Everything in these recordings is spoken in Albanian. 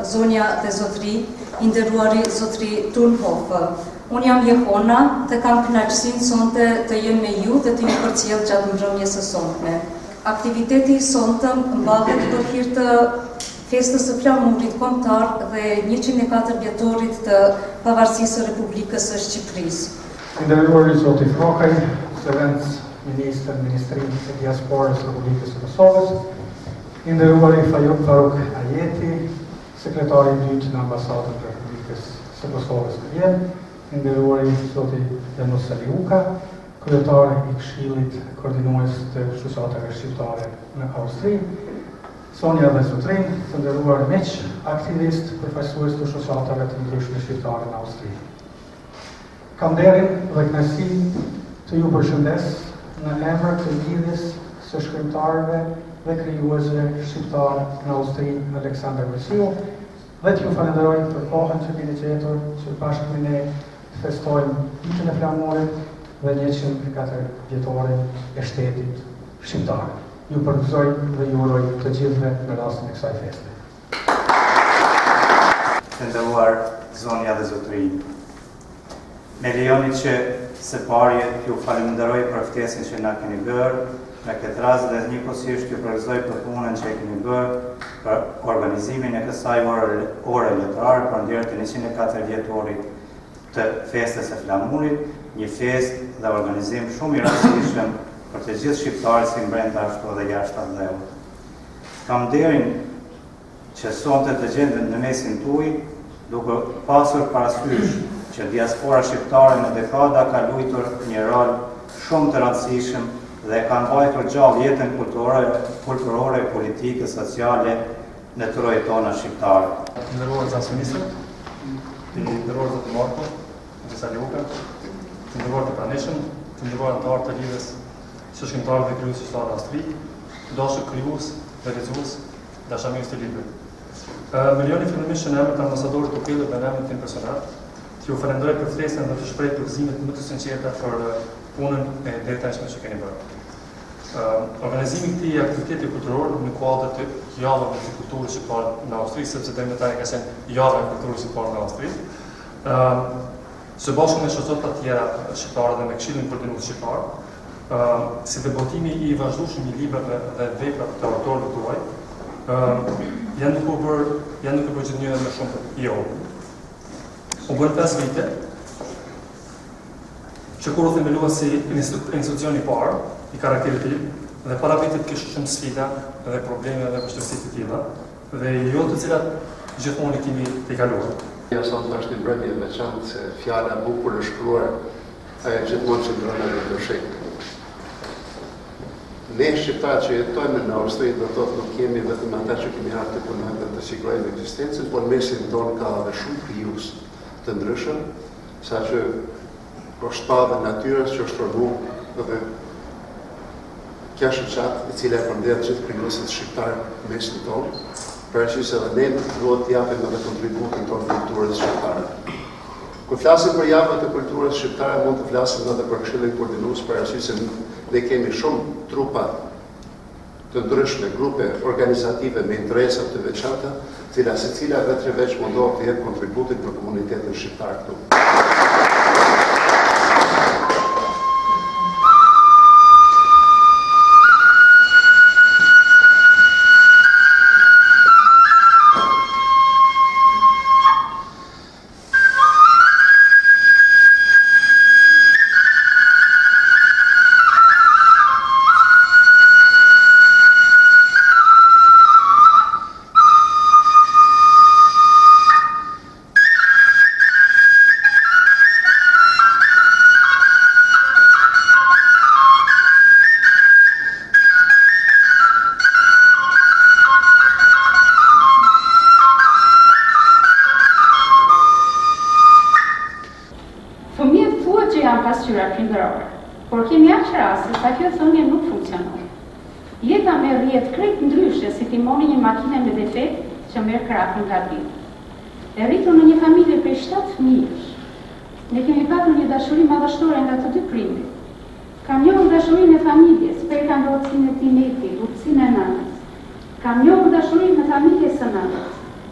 zonja dhe zotri, i nderuari zotri Turnhoff. Unë jam Jehona dhe kam kënaqësinë sonte të jem me ju dhe të ju përcjell gjatë mbrëmjes së sotme. Aktiviteti i sonte mbahet për hir të festës së flamurit kombëtar dhe 104 vjetorit të pavarësisë së Republikës së Shqipërisë. I nderuari zoti Frokaj, Ekselenc Ministër, Ministrinë e Diasporës së Republikës së Kosovës, i nderuari Faruk Ajeti, sekretari i dytë në Ambasadën e Republikës së Kosovës në Vjenë, i nderuari zoti Janus Saliuka, kryetari i Këshillit Koordinues të Shoqatave Shqiptare në Austri, Sonja dhe Zotrin, të nderuar miq, aktivist, përfaqësues të shoqatave të ndryshme shqiptare në Austri. Kam nderin dhe kënaqësinë të ju përshëndes në emër të lidhjes së shkrimtarëve dhe krijuesve shqiptar në Austri, Aleksandar Vesiu, dhe t'ju falenderoj për kohën që keni gjetur që bashkë me ne festojmë ditën e flamurit dhe 104 vjetorin e shtetit shqiptar. Ju përgëzoj dhe ju uroj të gjithëve në rastin e kësaj feste. Të nderuar zonja dhe zotëri, me lejoni që së pari ju falenderoj për ftesën që na keni bërë në këtë rast dhe njëkohësisht ju përgëzoj për punën që e keni bërë për organizimin e kësaj ore letrare për ndër të 104 vjetorit të festës së flamurit, një festë dhe organizim shumë i rëndësishëm për të gjithë shqiptarët si brenda ashtu dhe jashtë atë dheu. Kam nderin që sonte të gjendem në mesin tuaj, duke pasur parasysh që diaspora shqiptare në dekada ka luajtur një rol shumë të rëndësishëm dhe ka mbajtur gjallë jetën kulturore, politike, sociale në trojet tona shqiptare. Të nderuar zot ministër, të nderuar zot Marko, zot Saliuka, të nderuar të pranishëm, të nderuar anëtar të lidhjes së shkrimtarëve dhe krijuesve shqiptar në Austri, të dashur krijues dhe lexues, dashamirës të librit. Me lejoni fillimisht në emër të ambasadorit të Ukëllit dhe në emër tim personal, t'ju falenderoj për ftesën dhe të shpreh përgëzimet më të sinqerta për punën e detyrshme që keni bërë. Organizimi i këtij aktiviteti kulturor në kuadër të javës së kulturës shqiptare në Austri, sepse deri më tani ka qenë java e kulturës shqiptare në Austri. Së bashku me shoqata të tjera shqiptare dhe me Këshillin Koordinues Shqiptar, si debotimi i vazhdueshëm i librave dhe veprave të autorëve tuaj, janë duke bërë gjithnjë më shumë jo. U bën 5 vite që kur u themelua si institucion i parë i karakterit të tij dhe para vitit kishte shumë sfida dhe probleme dhe vështirësi të tilla dhe jo të cilat gjithmonë i kemi të kaluar. Ja sot është një mbrëmje e veçantë se fjala e bukur e shkruar ajo gjithmonë qëndron në dëshik. Ne shqiptarët që jetojmë në Austri do të thotë nuk kemi vetëm ata që kemi ardhur të punojmë dhe të sigurojmë ekzistencën, por mesin tonë ka edhe shumë krijues të ndryshëm, saqë shpave natyrës që është formu dhe kjo shoqat e cila e përmbledh gjithë krijuesit shqiptar në mesin tonë, përveçse edhe ne duhet të japim edhe kontributin tonë kulturës shqiptare. Kur flasim për javën e kulturës shqiptare, mund të flasim edhe për Këshillin Koordinues, përveçse ne kemi shumë trupa të ndryshme, grupe organizative me interesa të veçanta, cila secila vetë veç mundohet të jep kontributin për komunitetin shqiptar këtu. Por kemi aq raste sa kjo thënie nuk funksionon. Jeta merr rrjet krejt ndryshe si timoni një makine me defekt që merr krahun nga dritë. E rritur në një familje prej 7 fëmijësh. Ne kemi patur një dashuri madhështore nga të dy prindrit. Kam njohur dashurinë e familjes, pejkandorësinë e Tinetit, urtësinë e nënës. Kam njohur dashurinë e familjes së nënës.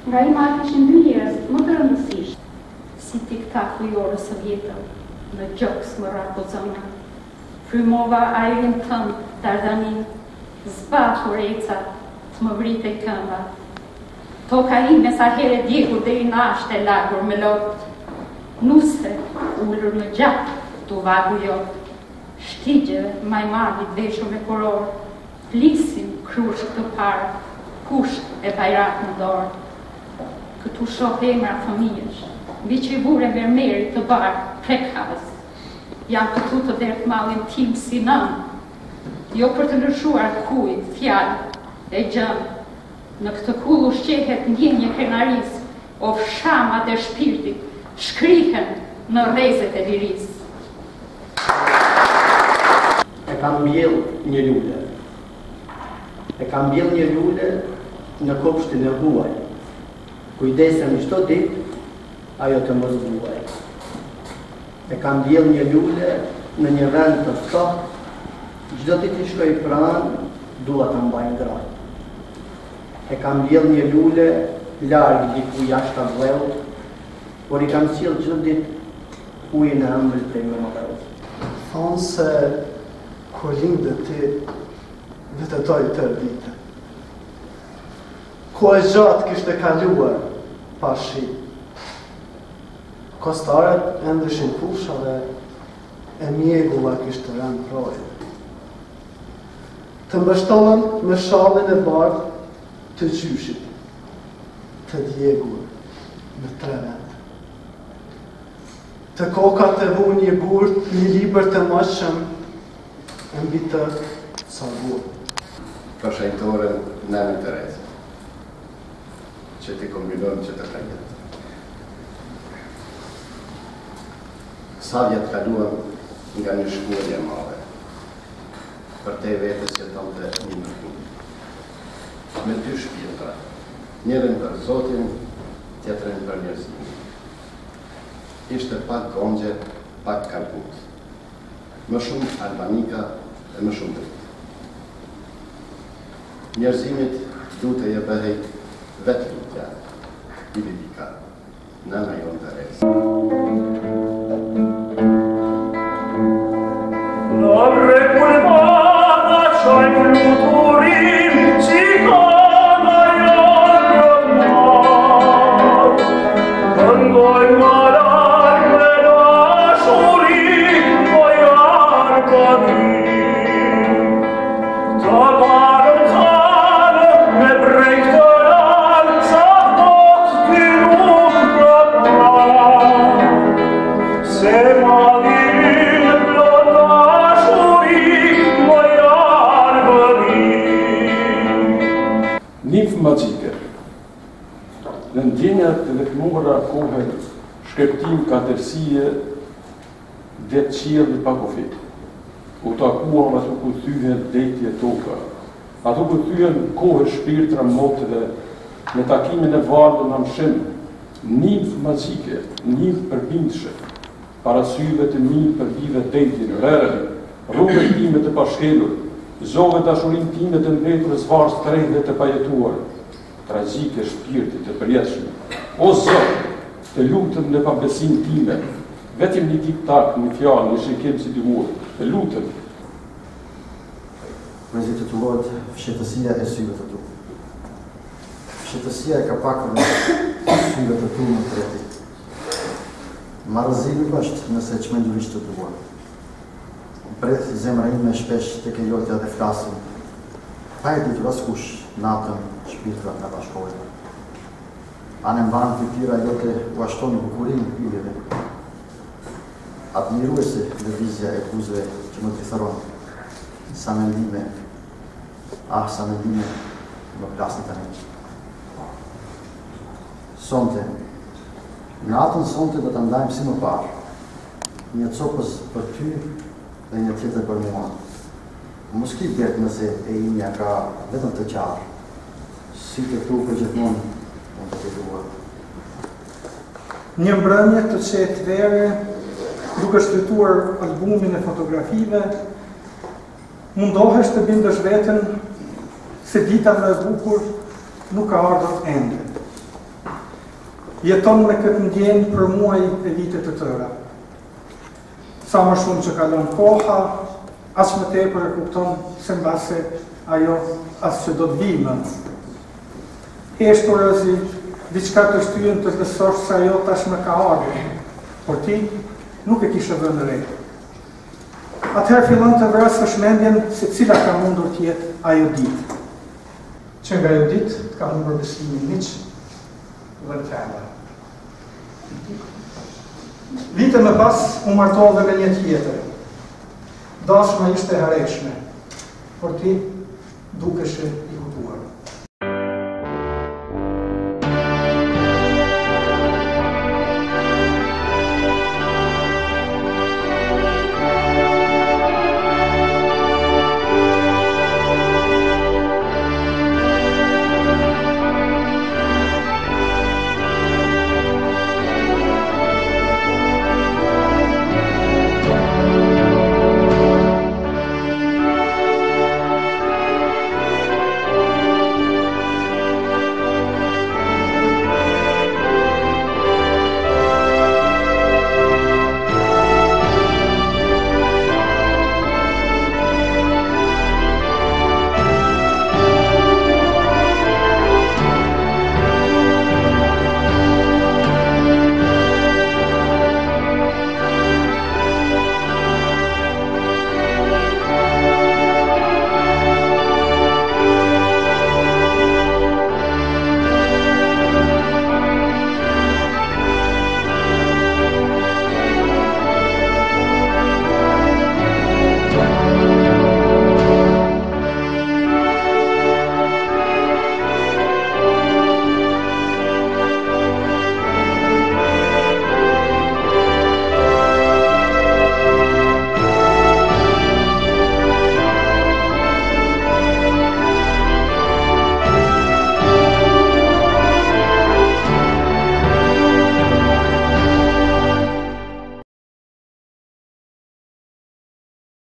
Nga i marrë ishin dy njerëz më të rëndësishëm, si tik-tak ujore së vjetër, në gjokës më rapozona. Frymova ajrin tëmë Dardanin, zbatur eca të më vrite i këmba. Toka ime sa here djegur dhe i nashte lagur me lot. Nuse, ullur në gjak, të vagu jot. Shtigjeve, majmalit veshur me koror. Flisim krushk të parë, kusht e bajrak në dorë. Këtu shoh emra familjesh, mbi që i vure vermeri të barë, prekhavës. Jam këtu të dertë malin tim si nëmë, jo për të ndryshuar kujt, fjalë e gjëmë. Në këtë kull ushqehet ndjenje krenaris, o fshamat e shpirtit, shkrihen në rrezet e liris. E kam mbjell një lule. E kam mbjell një lule në kopshtin e huaj. Kujdesem çdo ditë, ajo të mos vuaj. E kam mbjell një lule në një vend të ftohtë, çdo ditë i shkoj pranë, dua ta mbaj ngrohtë. E kam mbjell një lule larg diku jashtë avlleut, por i kam sjell çdo ditë ujin e ëmbël prej mëmës. Thonë se kur lindë ti vetetoj tërë dite. Ko e gjatë kishte kaluar pa shi. Kostaret e ndryshin fusha dhe e mjegulla kishte rënë projë. Të mbështonën me shallin e bardhë të gjyshit, të djegur në 3 vend. Të koka të vu një burt, një libër të mëshëm, e mbi të salgur. Për shajtoren Nani Terezë, që ti kombinojnë që të kajet. Sa vjetë kaluan nga një shkullje madhe, për te vetës që tonë të një mërkullë. Me 2 shpirtra, njërin për Zotin, tjetërin për njerëzimin. Ishte pak gongje, pak kalkut. Më shumë albanika e më shumë dritë. Njerëzimit du të je bëhej vetë lutja, i dedika, Nana Jon Terezë. Magjike. Në ndjenjat dhe të mura kohën shkeptim katërsie dhe qielli pa kufi. U takuam ato ku thyhen detje toka. Ato ku thyhen kohë shpirtra motëve në takimin e vardhën në mshim. Nimf magjike, nimf përbindshë, para syve të mi përbive detin, rërën, rrugën time të pashkelur, zove dashurin time të mbretur e zvarës të rejnë dhe të pajetuar, tragjike shpirtit të përjetshme. O Zot, të lutëm në pabesin time, vetëm një tik-tak, një fjallë, një shikim si divuar, të lutëm. Vëzit të tullojt, fshetësia e syve të tu. Fshetësia e ka pakur në syve të tu në tretit. Marëzimi është nëse qmendurisht të tuar. Preth zemra ime shpesh të ke lotja dhe flasim. Pa e ditur askush natën shpirtrat në bashkojnë. Anë mbanë të tira jote u ashtoni bukurin në pyljeve. Admiruese dhe vizja e kuzve që më trithëron. Sa mendime, sa mendime më plasin të një. Sonte, natën sonte do të ndajmë si më parë. Një copës për ty dhe një tjetër për mua. Mos ki bjertë nëse e imja ka vetëm të qarë. Si të tu për gjithmonë, mund të të duar. Një mbrëmje të qetë vere, duke shtrituar albumin e fotografive, mundohesh të bindësh veten se dita më e bukur nuk ka ardhur ende. jeton me këtë ndjenjë për muaj e vitet të tëra. Sa më shumë që kalon koha, as më tepër e kupton se mbase ajo as që do të vijë. Eshturëzi, diçka të shtyen të besosh se ajo tashmë ka ardhur, por ti nuk e kishe vënë re. Atëherë fillon të vrasësh mendjen se cila ka mundur të jetë ajo ditë. Që nga ajo ditë të ka humbur besimin miq dhe në femër. Vite më pas, u martove me një tjetër. Dashma ishte hereshme, por ti dukeshe